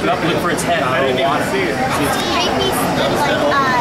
Look for its head. I didn't even see it. Maybe like